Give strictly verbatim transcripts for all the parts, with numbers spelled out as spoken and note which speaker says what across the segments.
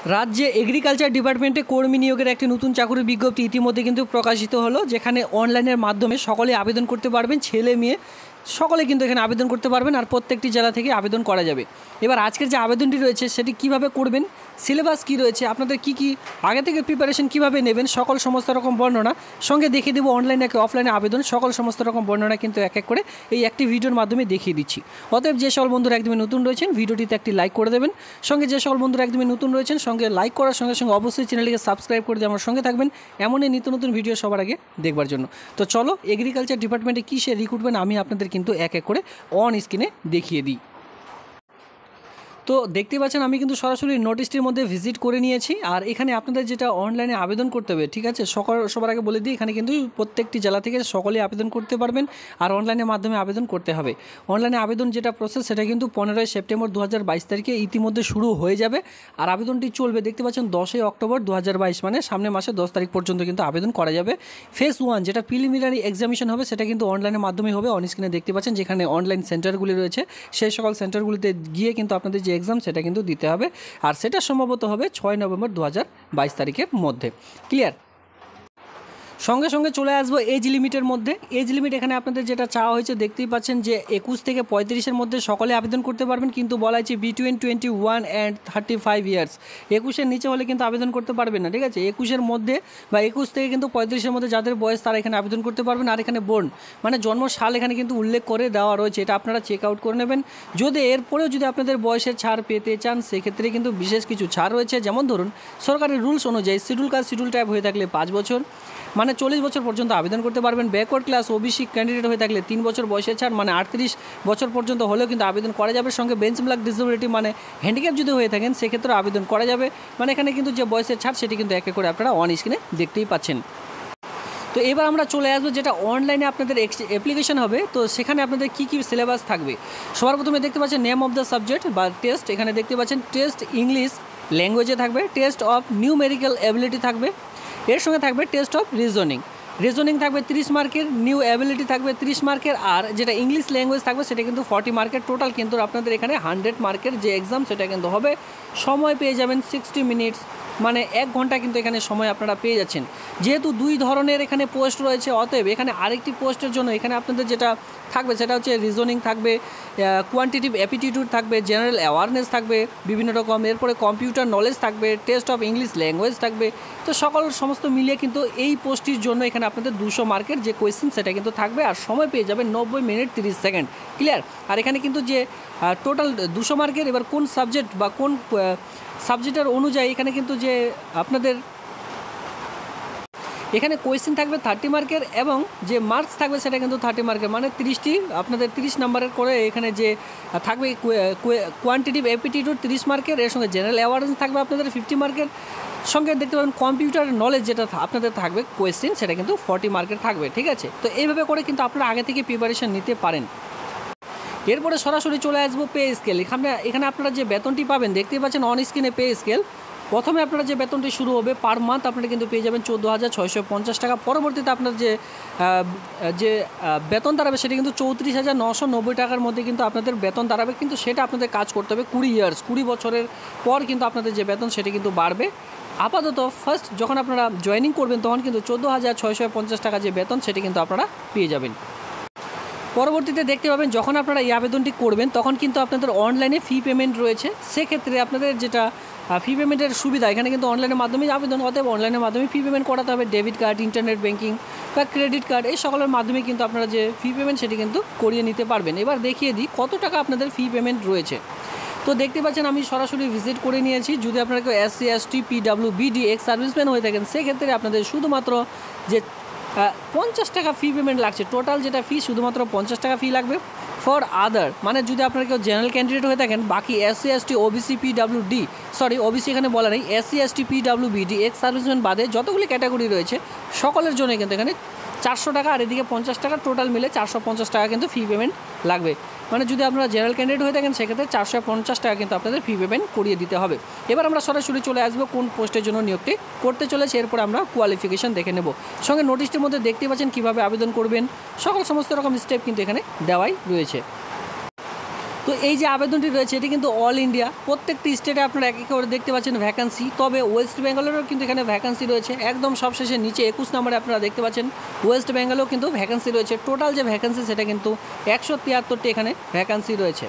Speaker 1: রাজ্যে এগ্রিকালচার ডিপার্টমেন্টে কর্মী নিয়োগের একটি নতুন চাকরির বিজ্ঞপ্তি ইতিমধ্যে কিন্তু প্রকাশিত হলো, যেখানে অনলাইনের মাধ্যমে সকলে আবেদন করতে পারবেন। ছেলে মেয়ে সকলে কিন্তু এখানে আবেদন করতে পারবেন আর প্রত্যেকটি জেলা থেকে আবেদন করা যাবে। এবার আজকের যে আবেদনটি রয়েছে সেটি কিভাবে করবেন, সিলেবাস কী রয়েছে, আপনাদের কি কি আগে থেকে প্রিপারেশন কিভাবে নেবেন, সকল সমস্ত রকম বর্ণনা সঙ্গে দেখিয়ে দেবো। অনলাইনে নাকি অফলাইনে আবেদন সকল সমস্ত রকম বর্ণনা কিন্তু এক এক করে এই একটি ভিডিওর মাধ্যমে দেখিয়ে দিচ্ছি। অতএব যে সকল বন্ধুরা একদমই নতুন রয়েছেন ভিডিওটিতে একটি লাইক করে দেবেন, সঙ্গে যে সকল বন্ধুরা একদমই নতুন রয়েছেন সঙ্গে লাইক করার সঙ্গে সঙ্গে অবশ্যই চ্যানেলটিকে সাবস্ক্রাইব করে দিয়ে আমার সঙ্গে থাকবেন এমনই নিত্য নতুন ভিডিও সবার আগে দেখবার জন্য। তো চলো এগ্রিকালচার ডিপার্টমেন্টে কিসে রিক্রুটমেন্ট আমি আপনাদের কিন্তু এক এক করে অন স্ক্রিনে দেখিয়ে দিই। তো দেখতে পাচ্ছেন আমি কিন্তু সরাসরি নোটিশটির মধ্যে ভিজিট করে নিয়েছি। আর এখানে আপনাদের যেটা অনলাইনে আবেদন করতে হবে, ঠিক আছে, সকল সবার আগে বলে দিই, এখানে কিন্তু প্রত্যেকটি জেলা থেকে সকলেই আবেদন করতে পারবেন আর অনলাইনের মাধ্যমে আবেদন করতে হবে। অনলাইনে আবেদন যেটা প্রসেস সেটা কিন্তু পনেরোই সেপ্টেম্বর দু হাজার বাইশ তারিখে ইতিমধ্যে শুরু হয়ে যাবে আর আবেদনটি চলবে দেখতে পাচ্ছেন দশই অক্টোবর দু হাজার বাইশ, মানে সামনের মাসে দশ তারিখ পর্যন্ত কিন্তু আবেদন করা যাবে। ফেজ ওয়ান যেটা প্রিলিমিনারি এক্সামিনেশন হবে সেটা কিন্তু অনলাইনের মাধ্যমে হবে। অন স্ক্রিনে দেখতে পাচ্ছেন যেখানে অনলাইন সেন্টারগুলি রয়েছে সেই সকল সেন্টারগুলিতে গিয়ে কিন্তু আপনাদের যে এক্সাম সেটা কিন্তু দিতে হবে আর সেটা সম্ভবত হবে ছয় নভেম্বর দু হাজার বাইশ তারিখের মধ্যে। ক্লিয়ার? সঙ্গে সঙ্গে চলে আসবো এজ লিমিটের মধ্যে। এজ লিমিট এখানে আপনাদের যেটা চাওয়া হয়েছে দেখতেই পাচ্ছেন যে একুশ থেকে পঁয়ত্রিশের মধ্যে সকলে আবেদন করতে পারবেন, কিন্তু বলা হয়েছে between twenty one and thirty five years. একুশের নিচে হলে কিন্তু আবেদন করতে পারবেন না, ঠিক আছে। একুশের মধ্যে বা একুশ থেকে কিন্তু পঁয়ত্রিশের মধ্যে যাদের বয়স তারা এখানে আবেদন করতে পারবেন। আর এখানে বোর্ন মানে জন্ম সাল এখানে কিন্তু উল্লেখ করে দেওয়া রয়েছে, এটা আপনারা চেক আউট করে নেবেন। যদি এরপরেও যদি আপনাদের বয়সের ছাড় পেতে চান সেক্ষেত্রে কিন্তু বিশেষ কিছু ছাড় রয়েছে, যেমন ধরুন সরকারি রুলস অনুযায়ী শিডিউল কাস্ট শিডিউল টাইপ হয়ে থাকলে পাঁচ বছর মানে চল্লিশ বছর পর্যন্ত আবেদন করতে পারবেন। ব্যাকওয়ার্ড ক্লাস ওবিসি ক্যান্ডিডেট হয়ে থাকলে তিন বছর বয়সের ছাড় মানে আটত্রিশ বছর পর্যন্ত হলেও কিন্তু আবেদন করা যাবে। সঙ্গে বেঞ্চ ব্লক ডিসেবিলিটি মানে হ্যান্ডিক্যাপ যদি হয়ে থাকেন সেক্ষেত্রে আবেদন করা যাবে। মানে এখানে কিন্তু যে বয়সের ছাড় সেটি কিন্তু এক এক করে আপনারা অন স্ক্রিনে দেখতেই পাচ্ছেন। তো এবার আমরা চলে আসবো যেটা অনলাইনে আপনাদের অ্যাপ্লিকেশন হবে, তো সেখানে আপনাদের কী কী সিলেবাস থাকবে। সবার প্রথমে দেখতে পাচ্ছেন নেম অফ দ্য সাবজেক্ট বা টেস্ট, এখানে দেখতে পাচ্ছেন টেস্ট ইংলিশ ল্যাঙ্গুয়েজে থাকবে, টেস্ট অফ নিউমেরিক্যাল অ্যাবিলিটি থাকবে, এর সঙ্গে থাকবে টেস্ট অফ রিজনিং। রিজনিং থাকবে তিরিশ মার্কের, নিউ অ্যাবিলিটি থাকবে তিরিশ মার্কের, আর যেটা ইংলিশ ল্যাঙ্গুয়েজ থাকবে সেটা কিন্তু ফর্টি মার্কের। টোটাল কিন্তু আপনাদের এখানে হান্ড্রেড মার্কের যে এক্সাম সেটা কিন্তু হবে। সময় পেয়ে যাবেন সিক্সটি মিনিটস মানে এক ঘন্টা কিন্তু এখানে সময় আপনারা পেয়ে যাচ্ছেন। যেহেতু দুই ধরনের এখানে পোস্ট রয়েছে অতএব এখানে আরেকটি পোস্টের জন্য এখানে আপনাদের যেটা থাকবে সেটা হচ্ছে রিজনিং থাকবে, কোয়ান্টিটিভ অ্যাপিটিটিউড থাকবে, জেনারেল অ্যাওয়ারনেস থাকবে বিভিন্ন রকম, এরপরে কম্পিউটার নলেজ থাকবে, টেস্ট অফ ইংলিশ ল্যাঙ্গুয়েজ থাকবে। তো সকল সমস্ত মিলিয়ে কিন্তু এই পোস্টটির জন্য এখানে আপনাদের দুশো মার্কের যে কোয়েশ্চেন সেটা কিন্তু থাকবে আর সময় পেয়ে যাবে নব্বই মিনিট তিরিশ সেকেন্ড। ক্লিয়ার? আর এখানে কিন্তু যে টোটাল দুশো মার্কের এবার কোন সাবজেক্ট বা কোন সাবজেক্টের অনুযায়ী এখানে কিন্তু যে আপনাদের এখানে কোয়েশ্চেন থাকবে থার্টি মার্কের এবং যে মার্কস থাকবে সেটা কিন্তু থার্টি মার্কের, মানে তিরিশটি আপনাদের তিরিশ নাম্বারের করে এখানে যে থাকবে কোয়ান্টিটিভ অ্যাপিটিটিউড তিরিশ মার্কের, এর সঙ্গে জেনারেল অ্যাওয়ারনেস থাকবে আপনাদের ফিফটি মার্কের, সঙ্গে দেখতে পাবেন কম্পিউটার নলেজ যেটা আপনাদের থাকবে কোয়েশ্চেন সেটা কিন্তু ফর্টি মার্কের থাকবে, ঠিক আছে। তো এইভাবে করে কিন্তু আপনারা আগে থেকে প্রিপারেশন নিতে পারেন। এরপরে সরাসরি চলে আসবো পে স্কেল। এখানে এখানে আপনারা যে বেতনটি পাবেন দেখতেই পাচ্ছেন অন স্ক্রিনে পে স্কেল। প্রথমে আপনারা যে বেতনটি শুরু হবে পার মান্থ আপনারা কিন্তু পেয়ে যাবেন চোদ্দো হাজার ছয়শো পঞ্চাশ টাকা। পরবর্তীতে আপনার যে যে বেতন দাঁড়াবে সেটা কিন্তু চৌত্রিশ হাজার নশো নব্বই টাকার মধ্যে কিন্তু আপনাদের বেতন দাঁড়াবে, কিন্তু সেটা আপনাদের কাজ করতে হবে কুড়ি ইয়ার্স কুড়ি বছরের পর কিন্তু আপনাদের যে বেতন সেটা কিন্তু বাড়বে। আপাতত ফার্স্ট যখন আপনারা জয়েনিং করবেন তখন কিন্তু চোদ্দো হাজার ছয়শো পঞ্চাশ টাকা যে বেতন সেটি কিন্তু আপনারা পেয়ে যাবেন। পরবর্তীতে দেখতে পাবেন যখন আপনারা এই আবেদনটি করবেন তখন কিন্তু আপনাদের অনলাইনে ফি পেমেন্ট রয়েছে, সেক্ষেত্রে আপনাদের যেটা ফি পেমেন্টের সুবিধা এখানে কিন্তু অনলাইনের মাধ্যমে আবেদন, অতএব অনলাইনের মাধ্যমে ফি পেমেন্ট করাতে হবে। ডেবিট কার্ড, ইন্টারনেট ব্যাঙ্কিং বা ক্রেডিট কার্ড এই সকলের মাধ্যমে কিন্তু আপনারা যে ফি পেমেন্ট সেটি কিন্তু করিয়ে নিতে পারবেন। এবার দেখিয়ে দিই কত টাকা আপনাদের ফি পেমেন্ট রয়েছে। তো দেখতে পাচ্ছেন আমি সরাসরি ভিজিট করে নিয়েছি। যদি আপনারা কেউ S C S T P W BD ex serviceman হয়ে থাকেন সেক্ষেত্রে আপনাদের শুধুমাত্র যে পঞ্চাশ টাকা ফি পেমেন্ট লাগছে, টোটাল যেটা ফি শুধুমাত্র পঞ্চাশ টাকা ফি লাগবে। ফর আদার মানে যদি আপনারা কেউ জেনারেল ক্যান্ডিডেট হয়ে থাকেন বাকি SC ST OBC PW D sorry OBC এখানে বলা নেই, SC ST PW BD ex serviceman বাদে যতগুলি ক্যাটাগরি রয়েছে সকলের জন্য কিন্তু এখানে চারশো টাকা আর এদিকে পঞ্চাশ টাকা টোটাল মিলে চারশো পঞ্চাশ টাকা কিন্তু ফি পেমেন্ট লাগবে। মানে যদি আপনারা জেনারেল ক্যান্ডিডেট হয়ে থাকেন সেক্ষেত্রে চারশো পঞ্চাশ টাকা কিন্তু আপনাদের ফি পেমেন্ট করিয়ে দিতে হবে। এবার আমরা সরাসরি চলে আসবো কোন পোস্টের জন্য নিয়োগটি করতে চলেছে, এরপর আমরা কোয়ালিফিকেশন দেখে নেব। সঙ্গে নোটিশটির মধ্যে দেখতে পাচ্ছেন কীভাবে আবেদন করবেন, সকল সমস্ত রকম স্টেপ কিন্তু এখানে দেওয়াই রয়েছে। তো এই যে আবেদনটি রয়েছে এটি কিন্তু অল ইন্ডিয়া, প্রত্যেকটি স্টেটে আপনারা এক এক করে দেখতে পাচ্ছেন ভ্যাকান্সি। তবে ওয়েস্ট বেঙ্গলেরও কিন্তু এখানে ভ্যাকান্সি রয়েছে, একদম সবশেষে নিচে একুশ নম্বরে আপনারা দেখতে পাচ্ছেন ওয়েস্ট বেঙ্গলেও কিন্তু ভ্যাকান্সি রয়েছে। টোটাল যে ভ্যাকান্সি সেটা কিন্তু একশো তিয়াত্তরটি এখানে ভ্যাকান্সি রয়েছে।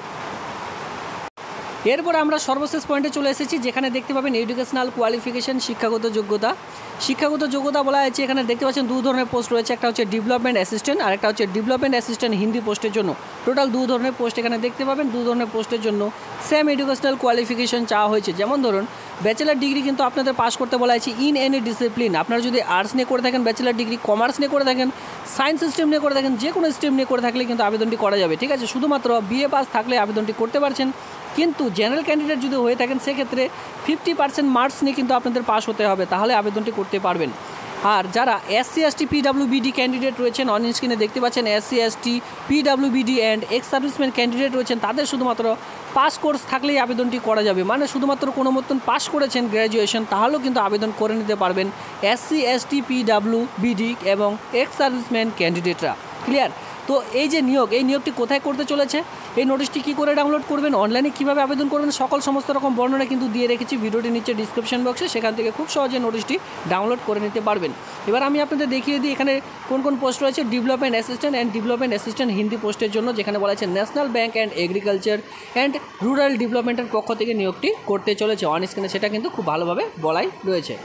Speaker 1: এরপর আমরা সর্বশেষ পয়েন্টে চলে এসেছি, যেখানে দেখতে পাবেন এডুকেশনাল কোয়ালিফিকেশন, শিক্ষাগত যোগ্যতা। শিক্ষাগত যোগ্যতা বলা হয়েছে এখানে দেখতে পাচ্ছেন দু ধরনের পোস্ট রয়েছে, একটা হচ্ছে ডেভেলপমেন্ট অ্যাসিস্ট্যান্ট আর একটা হচ্ছে ডেভেলপমেন্ট অ্যাসিস্ট্যান্ট হিন্দি পোস্টের জন্য। টোটাল দু ধরনের পোস্ট এখানে দেখতে পাবেন, দু ধরনের পোস্টের জন্য সেম এডুকেশনাল কোয়ালিফিকেশন চাওয়া হয়েছে। যেমন ধরুন ব্যাচেলার ডিগ্রি কিন্তু আপনাদের পাস করতে বলা হয়েছে ইন এনি ডিসিপ্লিন। আপনারা যদি আর্টস নিয়ে করে থাকেন ব্যাচেলার ডিগ্রি, কমার্স নিয়ে করে থাকেন, সায়েন্স স্ট্রিম নিয়ে করে থাকেন, যে কোনো স্ট্রিম নিয়ে করে থাকলে কিন্তু আবেদনটি করা যাবে। ঠিক আছে, শুধুমাত্র বিএ পাস থাকলে আবেদনটি করতে পারছেন। কিন্তু জেনারেল ক্যান্ডিডেট যদি হয়ে থাকেন সেক্ষেত্রে ফিফটি পার্সেন্ট মার্কস নিয়ে কিন্তু আপনাদের পাস হতে হবে, তাহলে আবেদনটি করতে পারবেন। আর যারা এসসি এসটি পিডাব্লিউবিডি ক্যান্ডিডেট রয়েছেন, অন স্ক্রিনে দেখতে পাচ্ছেন SC ST PWBD and ex serviceman candidate রয়েছেন, তাদের শুধুমাত্র পাস কোর্স থাকলেই আবেদনটি করা যাবে। মানে শুধুমাত্র কোনো মতন পাস করেছেন গ্র্যাজুয়েশন, তাহলেও কিন্তু আবেদন করে নিতে পারবেন এসসি এসটি পিডাব্লিউবিডি এবং এক্স সার্ভিসম্যান ক্যান্ডিডেটরা। ক্লিয়ার? তো এই যে নিয়োগ, এই নিয়োগটি কোথায় করতে চলেছে, এই নোটিশটি কী করে ডাউনলোড করবেন, অনলাইনে কীভাবে আবেদন করবেন, সকল সমস্ত রকম বর্ণনা কিন্তু দিয়ে রেখেছি ভিডিওটির নিচে ডিসক্রিপশন বক্সে, সেখান থেকে খুব সহজে নোটিশটি ডাউনলোড করে নিতে পারবেন। এবার আমি আপনাদের দেখিয়ে দিই এখানে কোন কোন পোস্ট রয়েছে। Development assistant and development assistant Hindi পোস্টের জন্য, যেখানে বলা হয়েছে national bank and agriculture and rural ডেভেলপমেন্টের পক্ষ থেকে নিয়োগটি করতে চলেছে। অন স্ক্রিনে সেটা কিন্তু খুব ভালোভাবে বলাই রয়েছে।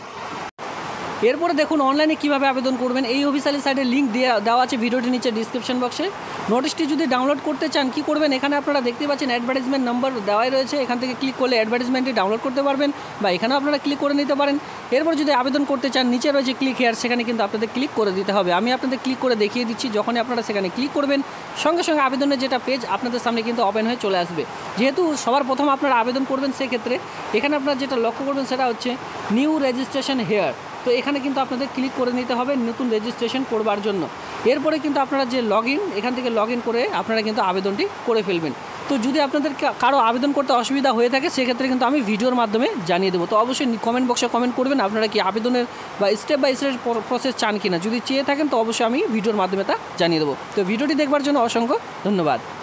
Speaker 1: এরপরে দেখুন অনলাইনে কীভাবে আবেদন করবেন, এই অফিসিয়ালি সাইটের লিঙ্ক দেওয়া দেওয়া আছে ভিডিওটির নিচে ডিসক্রিপশন বক্সে। নোটিশটি যদি ডাউনলোড করতে চান কী করবেন, এখানে আপনারা দেখতে পাচ্ছেন অ্যাডভার্টাইজমেন্ট নাম্বার দেওয়াই রয়েছে, এখান থেকে ক্লিক করলে অ্যাডভার্টাইজমেন্টটি ডাউনলোড করতে পারবেন, বা এখানেও আপনারা ক্লিক করে নিতে পারেন। এরপর যদি আবেদন করতে চান নিচে রয়েছে ক্লিক হেয়ার, সেখানে কিন্তু আপনাদের ক্লিক করে দিতে হবে। আমি আপনাদের ক্লিক করে দেখিয়ে দিচ্ছি, যখনই আপনারা সেখানে ক্লিক করবেন সঙ্গে সঙ্গে আবেদনের যেটা পেজ আপনাদের সামনে কিন্তু ওপেন হয়ে চলে আসবে। যেহেতু সবার প্রথম আপনারা আবেদন করবেন, সেক্ষেত্রে এখানে আপনারা যেটা লক্ষ্য করবেন সেটা হচ্ছে নিউ রেজিস্ট্রেশন হেয়ার। তো এখানে কিন্তু আপনাদের ক্লিক করে নিতে হবে নতুন রেজিস্ট্রেশন করবার জন্য। এরপরে কিন্তু আপনারা যে লগ ইন, এখান থেকে লগ ইন করে আপনারা কিন্তু আবেদনটি করে ফেলবেন। তো যদি আপনাদের কারো আবেদন করতে অসুবিধা হয়ে থাকে সেক্ষেত্রে কিন্তু আমি ভিডিওর মাধ্যমে জানিয়ে দেবো। তো অবশ্যই কমেন্ট বক্সে কমেন্ট করবেন আপনারা কি আবেদনের বা স্টেপ বাই স্টেপ প্রসেস চান কিনা। যদি চেয়ে থাকেন তো অবশ্যই আমি ভিডিওর মাধ্যমে তা জানিয়ে দেবো। তো ভিডিওটি দেখবার জন্য অসংখ্য ধন্যবাদ।